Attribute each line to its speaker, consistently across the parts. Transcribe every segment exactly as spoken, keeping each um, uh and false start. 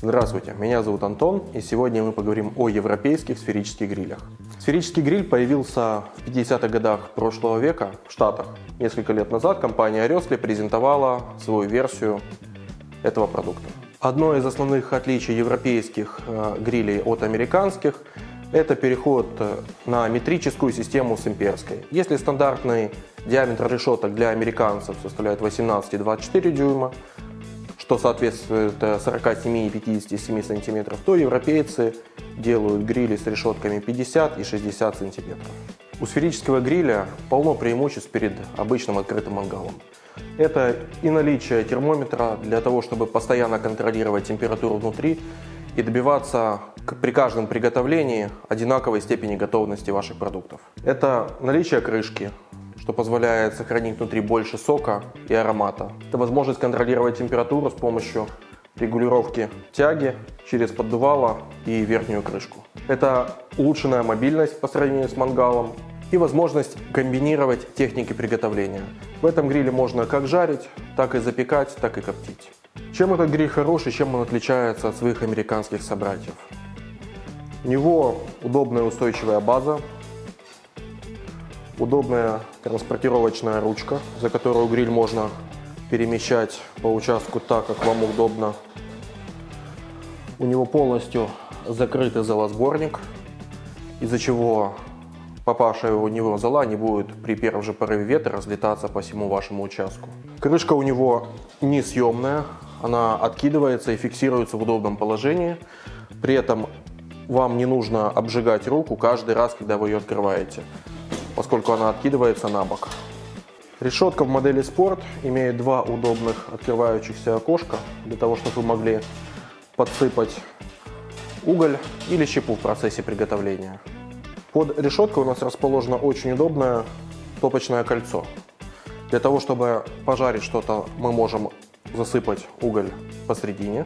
Speaker 1: Здравствуйте, меня зовут Антон, и сегодня мы поговорим о европейских сферических грилях. Сферический гриль появился в пятидесятых годах прошлого века в Штатах. Несколько лет назад компания Rösle презентовала свою версию этого продукта. Одно из основных отличий европейских э, грилей от американских – это переход на метрическую систему с имперской. Если стандартный диаметр решеток для американцев составляет восемнадцать и двадцать четыре дюйма, что соответствует сорока семи и пятидесяти семи сантиметров, то европейцы делают грили с решетками пятьдесят и шестьдесят сантиметров. У сферического гриля полно преимуществ перед обычным открытым мангалом. Это и наличие термометра для того, чтобы постоянно контролировать температуру внутри и добиваться при каждом приготовлении одинаковой степени готовности ваших продуктов. Это наличие крышки, что позволяет сохранить внутри больше сока и аромата. Это возможность контролировать температуру с помощью регулировки тяги через поддувало и верхнюю крышку. Это улучшенная мобильность по сравнению с мангалом и возможность комбинировать техники приготовления. В этом гриле можно как жарить, так и запекать, так и коптить. Чем этот гриль хороший, чем он отличается от своих американских собратьев? У него удобная устойчивая база, удобная транспортировочная ручка, за которую гриль можно перемещать по участку так, как вам удобно. У него полностью закрытый золосборник, из-за чего попавшая у него зола не будет при первом же порыве ветра разлетаться по всему вашему участку. Крышка у него несъемная, она откидывается и фиксируется в удобном положении. При этом вам не нужно обжигать руку каждый раз, когда вы ее открываете, поскольку она откидывается на бок. Решетка в модели Sport имеет два удобных открывающихся окошка, для того, чтобы вы могли подсыпать уголь или щепу в процессе приготовления. Под решеткой у нас расположено очень удобное топочное кольцо. Для того, чтобы пожарить что-то, мы можем засыпать уголь посередине.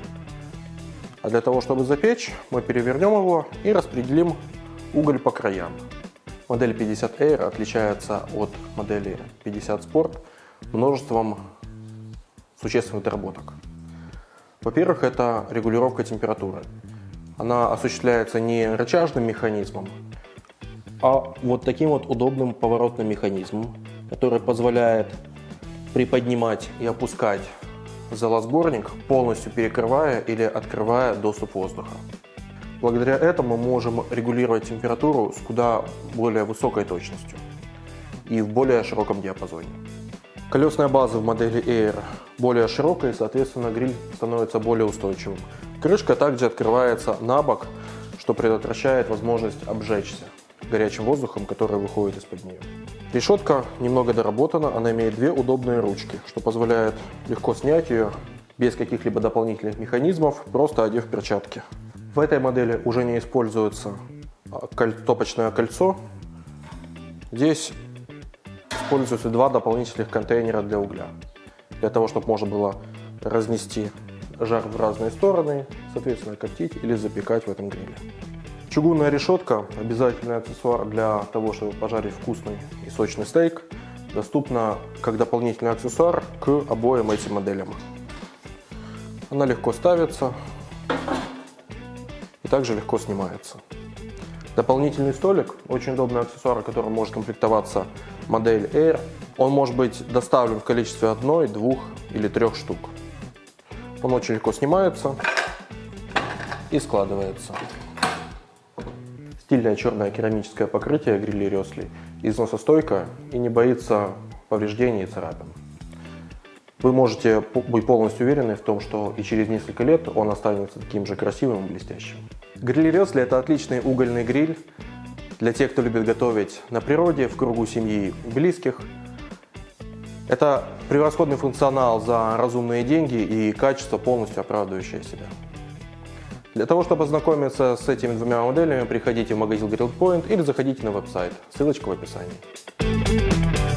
Speaker 1: А для того, чтобы запечь, мы перевернем его и распределим уголь по краям. Модель пятьдесят Air отличается от модели пятьдесят Sport множеством существенных доработок. Во-первых, это регулировка температуры. Она осуществляется не рычажным механизмом, а вот таким вот удобным поворотным механизмом, который позволяет приподнимать и опускать золосборник, полностью перекрывая или открывая доступ воздуха. Благодаря этому мы можем регулировать температуру с куда более высокой точностью и в более широком диапазоне. Колесная база в модели Air более широкая, и, соответственно, гриль становится более устойчивым. Крышка также открывается на бок, что предотвращает возможность обжечься горячим воздухом, который выходит из-под нее. Решетка немного доработана, она имеет две удобные ручки, что позволяет легко снять ее без каких-либо дополнительных механизмов, просто одев перчатки. В этой модели уже не используется топочное кольцо. Здесь используются два дополнительных контейнера для угля, для того, чтобы можно было разнести жар в разные стороны, соответственно, коптить или запекать в этом гриле. Чугунная решетка – обязательный аксессуар для того, чтобы пожарить вкусный и сочный стейк, доступна как дополнительный аксессуар к обоим этим моделям. Она легко ставится и также легко снимается. Дополнительный столик – очень удобный аксессуар, который может комплектоваться модель Air. Он может быть доставлен в количестве одной, двух или трех штук. Он очень легко снимается и складывается. Стильное черное керамическое покрытие грилей Rösle износостойкое и не боится повреждений и царапин. Вы можете быть полностью уверены в том, что и через несколько лет он останется таким же красивым и блестящим. Гриль Rösle – это отличный угольный гриль для тех, кто любит готовить на природе, в кругу семьи и близких. Это превосходный функционал за разумные деньги и качество, полностью оправдывающее себя. Для того, чтобы ознакомиться с этими двумя моделями, приходите в магазин Grill Point или заходите на веб-сайт. Ссылочка в описании.